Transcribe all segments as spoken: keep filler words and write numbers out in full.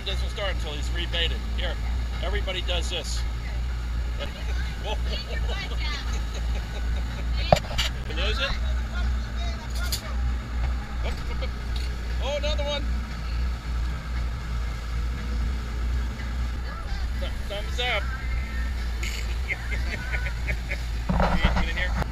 time doesn't start until he's rebaited. Here, everybody does this. Whoa. You lose it? Oh, another one. Thumbs up. Get in here.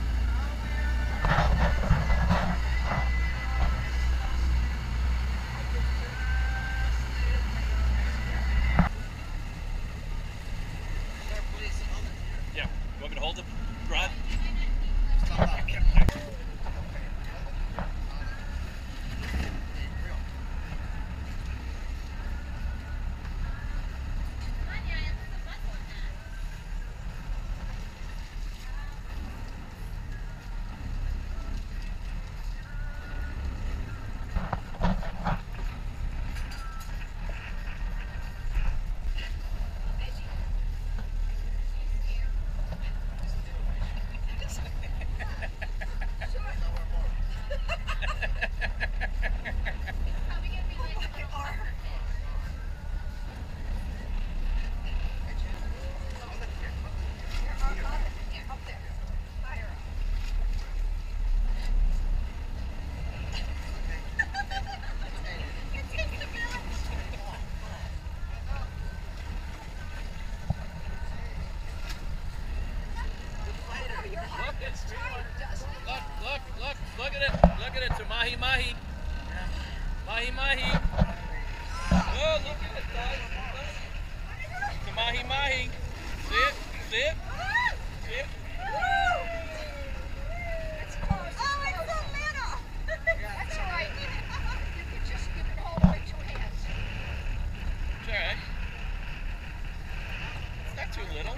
Yeah. You want me to hold it, Rod? Stop. Look, look, look, look at it, look at it, to Mahimahi. Mahimahi. Oh, look at it, guys. To Mahimahi. See it? See it? See it? It's close. Oh, it's so little. That's all right. You can just, you can hold it with two hands. It's all right. It's not too little.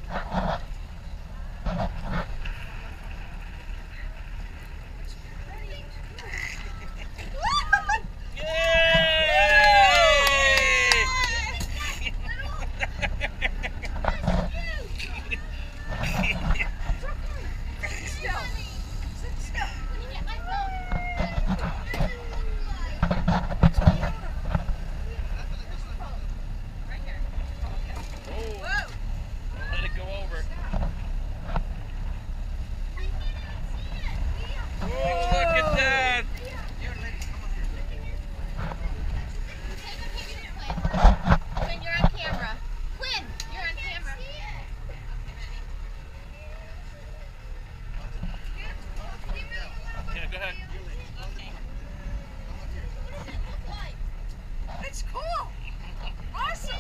It's cool. Awesome.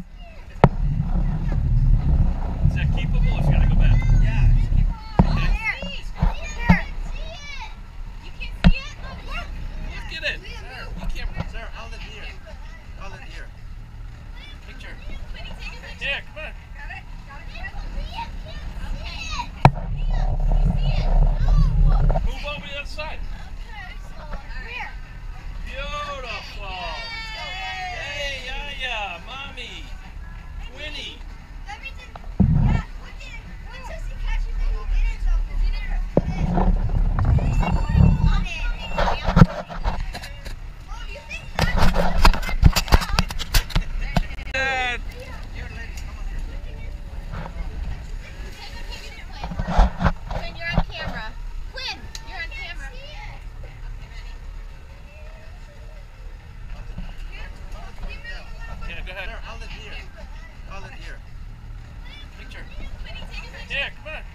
Is that keepable? It's gotta go back. Yeah, it's keepable. Okay. Here. Here. You can see it? Look. Look at it. You can't. Sir, all the deer. All the deer. Picture. Yeah, come on. Got it? Got it? Move over to the other side. Here. Beautiful. Hey, yeah, yeah, mommy, Winnie. Dad. Quinn, you're on camera. Quinn, you're on camera. Yeah, go ahead. Sir, all the deer. All the deer. Picture. Yeah, come on.